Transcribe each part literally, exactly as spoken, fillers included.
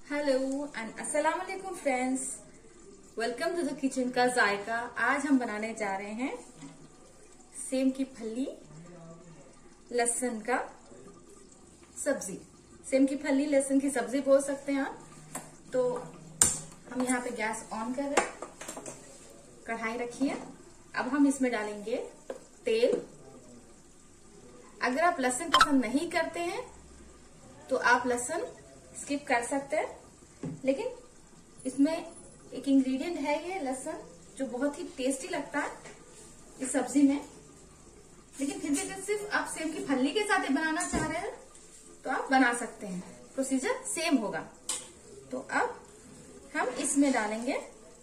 Hello and अस्सलाम वालेकुम friends, welcome to the kitchen का जायका। आज हम बनाने जा रहे हैं सेम की फली लहसुन का सब्जी। सेम की फली लहसुन की सब्जी बोल सकते हैं आप। तो हम यहाँ पे गैस ऑन कर रहे हैं, कढ़ाई रखी है। अब हम इसमें डालेंगे तेल। अगर आप लहसुन पसंद नहीं करते हैं तो आप लहसुन स्किप कर सकते हैं, लेकिन इसमें एक इंग्रेडिएंट है ये लहसुन जो बहुत ही टेस्टी लगता है इस सब्जी में। लेकिन फिर भी अगर सिर्फ आप सेम की फली के साथ बनाना चाह रहे हैं तो आप बना सकते हैं, प्रोसीजर सेम होगा। तो अब हम इसमें डालेंगे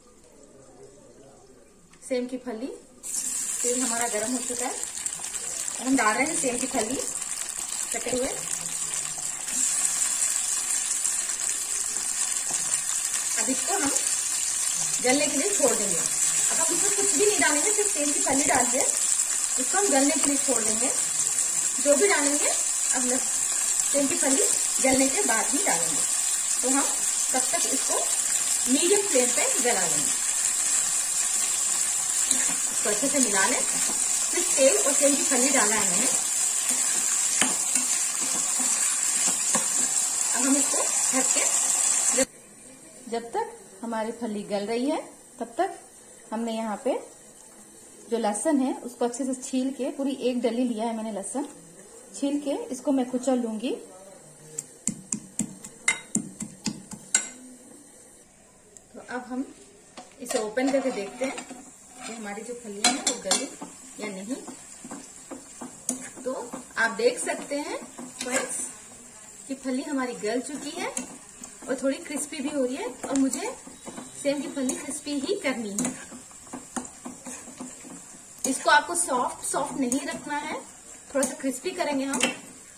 सेम की फली। तेल हमारा गर्म हो चुका है, हम डाल रहे हैं सेम की फली कटे हुए। अब इसको हम गलने के लिए छोड़ देंगे। अब हम इसमें कुछ भी नहीं डालेंगे, सिर्फ सेम की फली डाल के इसको हम गलने के लिए छोड़ देंगे। जो भी डालेंगे अब सेम की फली गलने के बाद ही डालेंगे। तो हम तब तक इसको मीडियम फ्लेम पे गला लेंगे। इसको अच्छे से मिला लें। सिर्फ तेल और सेम की फली डाला है मैंने। अब हम इसको ढक के जब तक हमारी फली गल रही है तब तक हमने यहाँ पे जो लहसुन है उसको अच्छे से छील के, पूरी एक डली लिया है मैंने लहसुन, छील के इसको मैं कुचल लूंगी। तो अब हम इसे ओपन करके देखते हैं कि हमारी जो फलियां हैं वो गली या नहीं। तो आप देख सकते हैं फ्रेंड्स कि फली हमारी गल चुकी है और थोड़ी क्रिस्पी भी हो रही है, और मुझे सेम की फली क्रिस्पी ही करनी है। इसको आपको सॉफ्ट सॉफ्ट नहीं रखना है, थोड़ा सा क्रिस्पी करेंगे हम।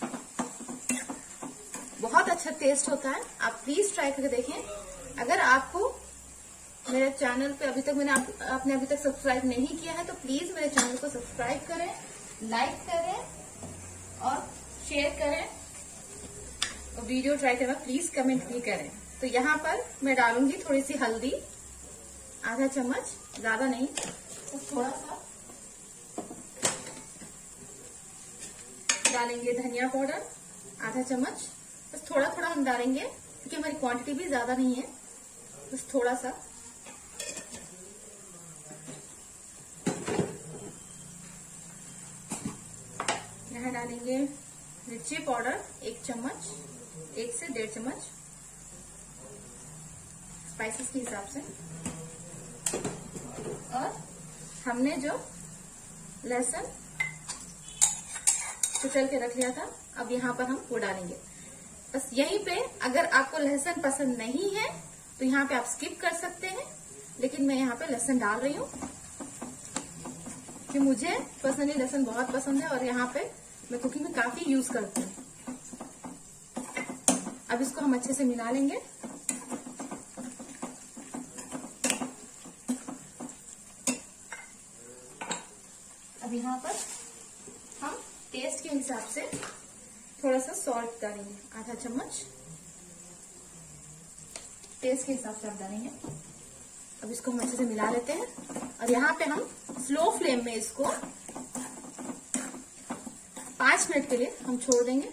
बहुत अच्छा टेस्ट होता है, आप प्लीज ट्राई करके देखें। अगर आपको मेरे चैनल पे अभी तक मैंने आप, आपने अभी तक सब्सक्राइब नहीं किया है तो प्लीज मेरे चैनल को सब्सक्राइब करें, लाइक करें और शेयर करें। और वीडियो ट्राई करना प्लीज कमेंट भी करें। तो यहाँ पर मैं डालूंगी थोड़ी सी हल्दी, आधा चम्मच, ज्यादा नहीं, तो थोड़ा सा डालेंगे धनिया पाउडर, आधा चम्मच। बस थोड़ा थोड़ा हम डालेंगे क्योंकि हमारी क्वांटिटी भी ज्यादा नहीं है, बस थोड़ा सा। यहाँ डालेंगे मिर्ची पाउडर एक चम्मच, एक से डेढ़ चम्मच स्पाइसेस के हिसाब से। और हमने जो लहसुन कुचल के रख लिया था, अब यहाँ पर हम वो डालेंगे। बस यहीं पे अगर आपको लहसुन पसंद नहीं है तो यहाँ पे आप स्किप कर सकते हैं, लेकिन मैं यहाँ पे लहसुन डाल रही हूँ कि मुझे पर्सनली लहसुन बहुत पसंद है और यहाँ पे मैं कुकिंग में काफी यूज करती हूँ। अब इसको हम अच्छे से मिला लेंगे। अब यहाँ पर हम टेस्ट के हिसाब से थोड़ा सा सॉल्ट डालेंगे, आधा चम्मच टेस्ट के हिसाब से आप डालेंगे। अब इसको हम अच्छे से मिला लेते हैं और यहाँ पे हम स्लो फ्लेम में इसको पांच मिनट के लिए हम छोड़ देंगे।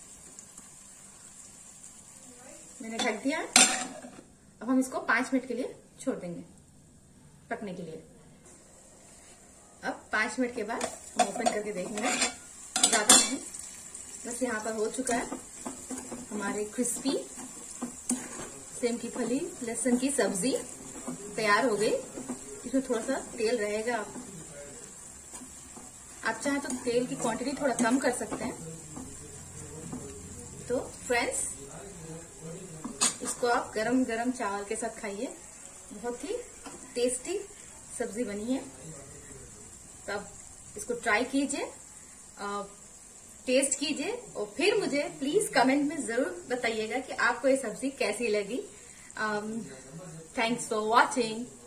मैंने ढक दिया। अब हम इसको पांच मिनट के लिए छोड़ देंगे पकने के लिए। अब पांच मिनट के बाद हम ओपन करके देखेंगे, ज्यादा नहीं, बस यहाँ पर हो चुका है हमारे क्रिस्पी सेम की फली लहसुन की सब्जी तैयार हो गई। इसमें थोड़ा सा तेल रहेगा, आप, आप चाहें तो तेल की क्वांटिटी थोड़ा कम कर सकते हैं। तो फ्रेंड्स, इसको आप गरम गरम चावल के साथ खाइए, बहुत ही टेस्टी सब्जी बनी है। तो आप इसको ट्राई कीजिए, टेस्ट कीजिए और फिर मुझे प्लीज कमेंट में जरूर बताइएगा कि आपको ये सब्जी कैसी लगी। Thanks for watching.